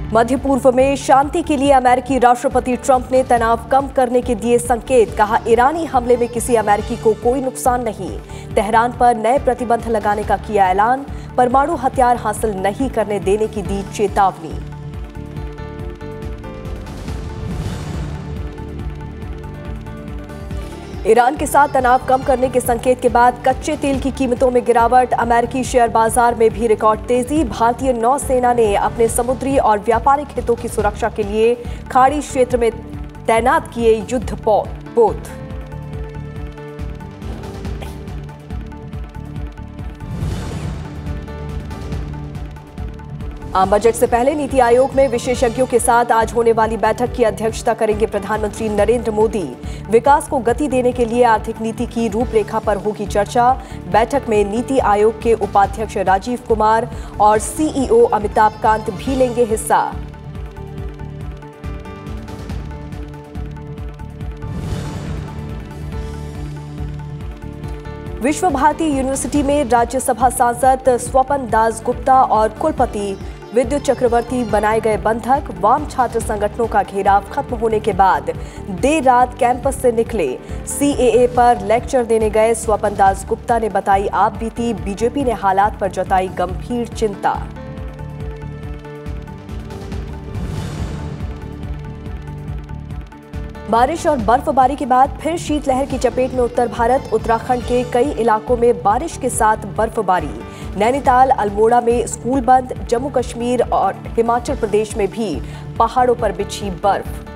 मध्य पूर्व में शांति के लिए अमेरिकी राष्ट्रपति ट्रंप ने तनाव कम करने के दिए संकेत। कहा, ईरानी हमले में किसी अमेरिकी को कोई नुकसान नहीं। तेहरान पर नए प्रतिबंध लगाने का किया ऐलान। परमाणु हथियार हासिल नहीं करने देने की दी चेतावनी। ईरान के साथ तनाव कम करने के संकेत के बाद कच्चे तेल की कीमतों में गिरावट। अमेरिकी शेयर बाजार में भी रिकॉर्ड तेजी। भारतीय नौसेना ने अपने समुद्री और व्यापारिक हितों की सुरक्षा के लिए खाड़ी क्षेत्र में तैनात किए युद्धपोत। आम बजट से पहले नीति आयोग में विशेषज्ञों के साथ आज होने वाली बैठक की अध्यक्षता करेंगे प्रधानमंत्री नरेंद्र मोदी। विकास को गति देने के लिए आर्थिक नीति की रूपरेखा पर होगी चर्चा। बैठक में नीति आयोग के उपाध्यक्ष राजीव कुमार और सीईओ अमिताभ कांत भी लेंगे हिस्सा। विश्व भारती यूनिवर्सिटी में राज्यसभा सांसद स्वपन दास गुप्ता और कुलपति विद्युत चक्रवर्ती बनाए गए बंधक। वाम छात्र संगठनों का घेराव खत्म होने के बाद देर रात कैंपस से निकले। सीएए पर लेक्चर देने गए स्वपन दास गुप्ता ने बताई आप बीती। बीजेपी ने हालात पर जताई गंभीर चिंता। बारिश और बर्फबारी के बाद फिर शीतलहर की चपेट में उत्तर भारत। उत्तराखंड के कई इलाकों में बारिश के साथ बर्फबारी। नैनीताल, अल्मोड़ा में स्कूल बंद। जम्मू कश्मीर और हिमाचल प्रदेश में भी पहाड़ों पर बिछी बर्फ।